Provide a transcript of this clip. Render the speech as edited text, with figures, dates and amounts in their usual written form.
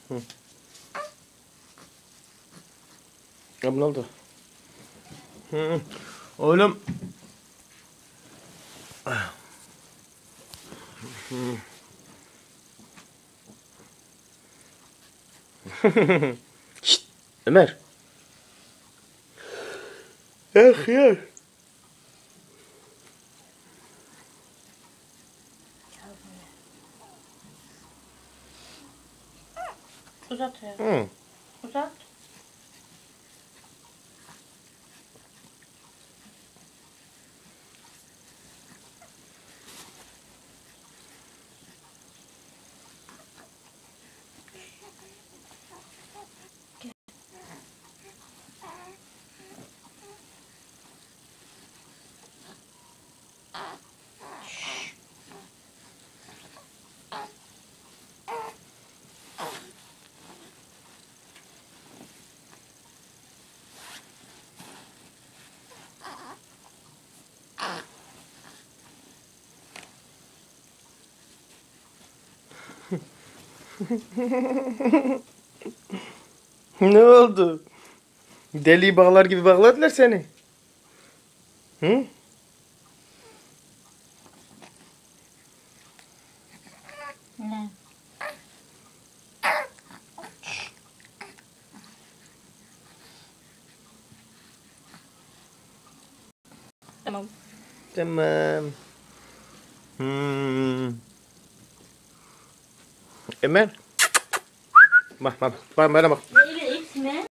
Hı. Ya ne oldu? Hı. Oğlum. Hı. Şşt, Ömer. Hıyar. Uzat ya. Hı. Uzat. Ne oldu? Deliği bağlar gibi bağladılar seni. Hı? Ne? Tamam. Tamam. Hmm. Ömer. Bak bak bak bana bak. Böyle içme.